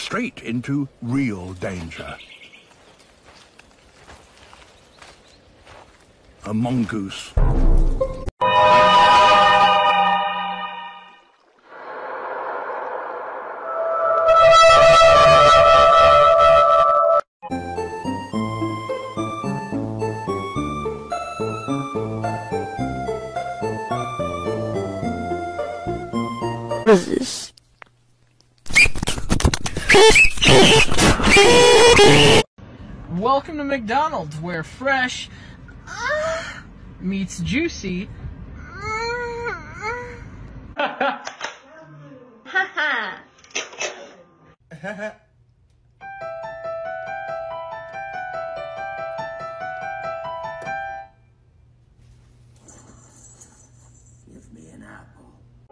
straight into real danger. A mongoose. What is this? Welcome to McDonald's, where fresh meets juicy. Give me an apple.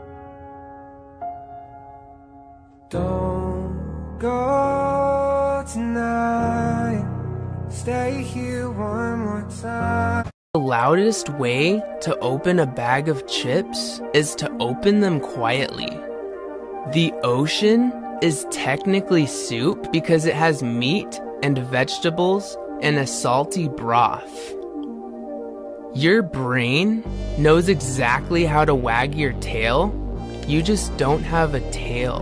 Don't go tonight. Stay here one more time. The loudest way to open a bag of chips is to open them quietly. The ocean is technically soup because it has meat and vegetables and a salty broth. Your brain knows exactly how to wag your tail, you just don't have a tail.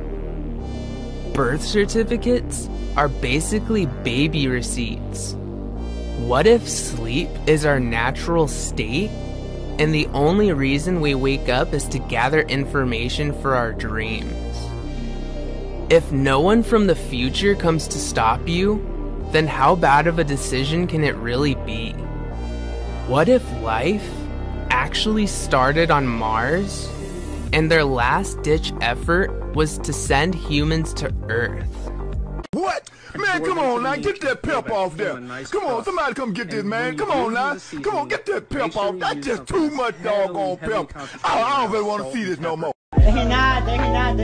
Birth certificates are basically baby receipts. What if sleep is our natural state and the only reason we wake up is to gather information for our dreams? If no one from the future comes to stop you, then how bad of a decision can it really be? What if life actually started on Mars and their last-ditch effort was to send humans to Earth? What? Man, come on now, get that pep off there. Come on, somebody come get this, man. Come on now. Come on, get that pep off. That's just too much doggone pep. I don't really want to see this no more. Deja nada.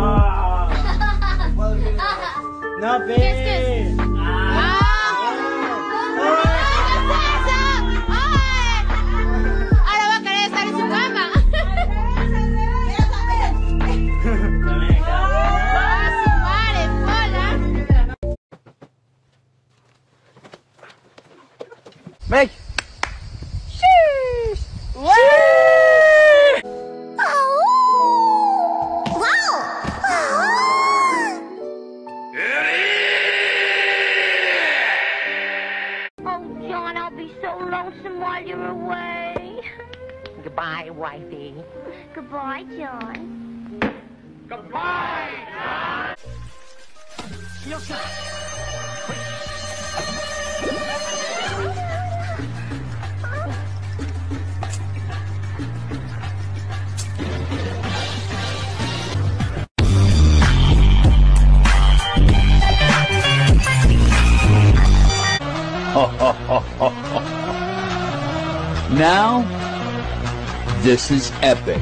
No, babe. Ahora va a querer estar en su cama. Meg! Sheesh! Oh, John, I'll be so lonesome while you're away. Goodbye, wifey. Goodbye, John. Goodbye, John! Now, this is epic.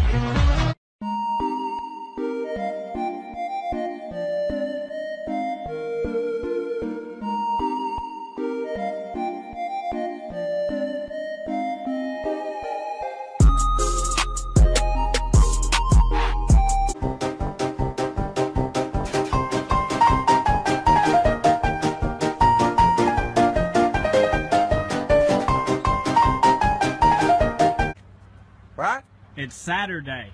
It's Saturday.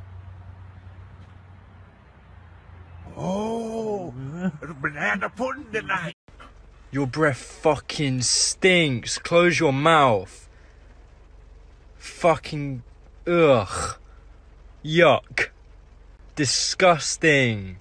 Oh, banana pudding tonight. Your breath fucking stinks. Close your mouth. Fucking ugh. Yuck. Disgusting.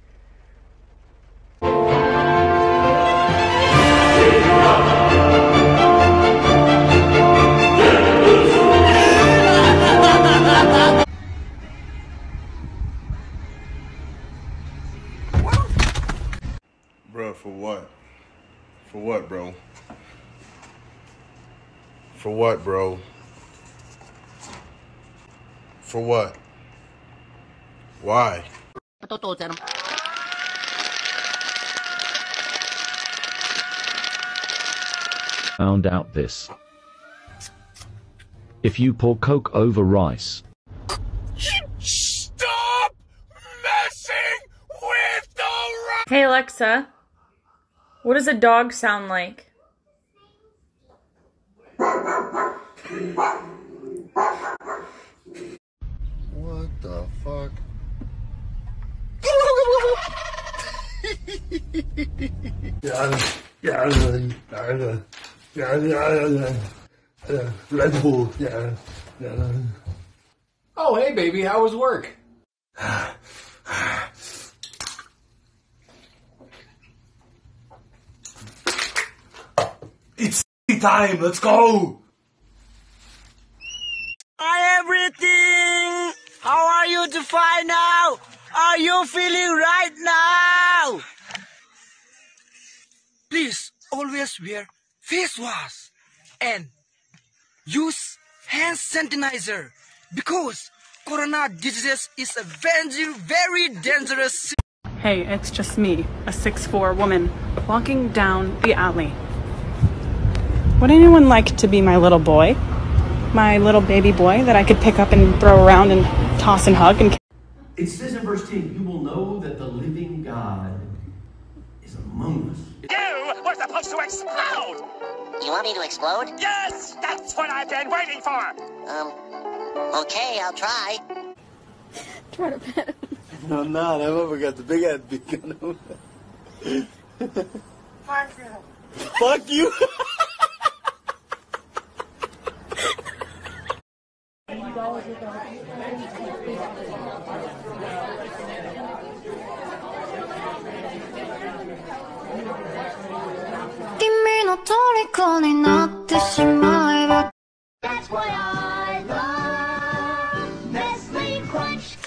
Bro, for what? For what, bro? For what, bro? For what? Why? Found out this. If you pour Coke over rice, Stop messing with the rice! Hey Alexa, what does a dog sound like? What the fuck? Red Bull, Oh, hey baby, how was work? It's time, let's go! Hi everything! How are you to find now? Are you feeling right now? Please always wear face wash and use hand sanitizer because corona disease is a very dangerous. Hey, it's just me, a 6'4" woman, walking down the alley. Would anyone like to be my little boy? My little baby boy that I could pick up and throw around and toss and hug and... It says in verse 10, you will know that the living God is among us. You were supposed to explode! You want me to explode? Yes! That's what I've been waiting for! Okay, I'll try. Try to pet him. No, I'm not. I've overgot the big ass beacon. Fuck you! That's why I love Nestle Crunch.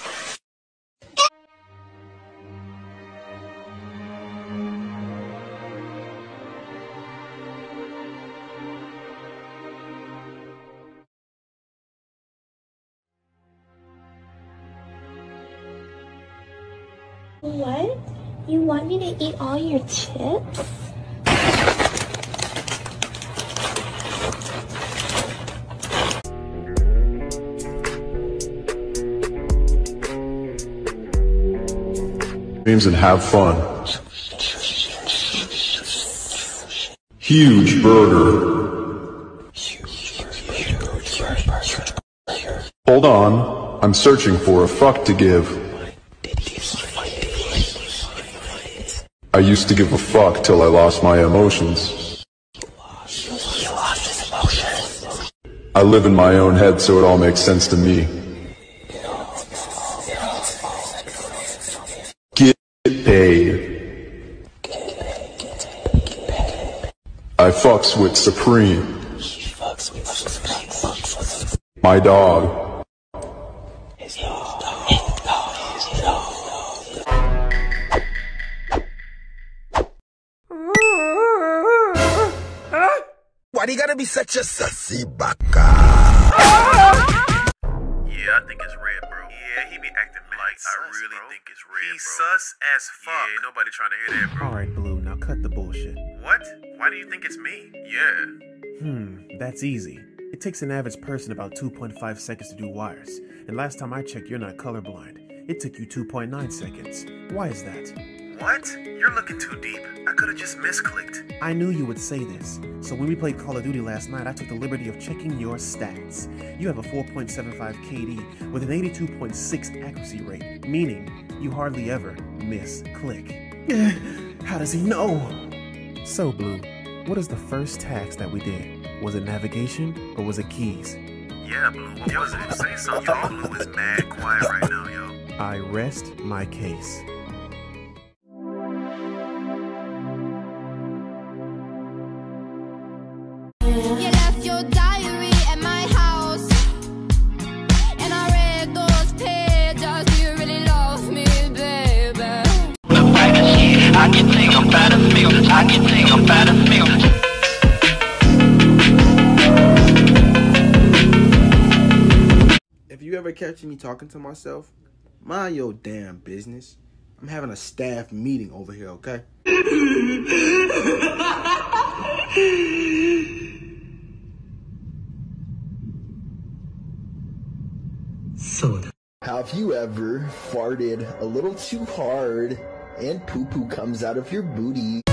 What? You want me to eat all your chips? Dreams and have fun. Huge burger. Hold on, I'm searching for a fuck to give. I used to give a fuck till I lost my emotions. I live in my own head, so it all makes sense to me. Get paid. I fucks with Supreme. My dog. Why do you gotta be such a sussy baka? Yeah, I think it's red, bro. Yeah, he be acting like sus, I really think it's red, He's bro. Sus as fuck. Yeah, ain't nobody trying to hear that, bro. Alright, Blue, now cut the bullshit. What? Why do you think it's me? Yeah. That's easy. It takes an average person about 2.5 seconds to do wires. And last time I checked, you're not colorblind. It took you 2.9 seconds. Why is that? What? You're looking too deep. I could've just misclicked. I knew you would say this. So when we played Call of Duty last night, I took the liberty of checking your stats. You have a 4.75 KD with an 82.6 accuracy rate, meaning you hardly ever misclick. How does he know? So, Blue, what is the first task that we did? Was it navigation or was it keys? Yeah, Blue, what was it? Say something. Yo, Blue is mad quiet right now, yo. I rest my case. You left your diary at my house, and I read those pages. Do you really love me, baby? I can think I'm Battlefield. I can think I'm Battlefield. If you ever catch me talking to myself, mind your damn business. I'm having a staff meeting over here, okay? Have you ever farted a little too hard and poo-poo comes out of your booty.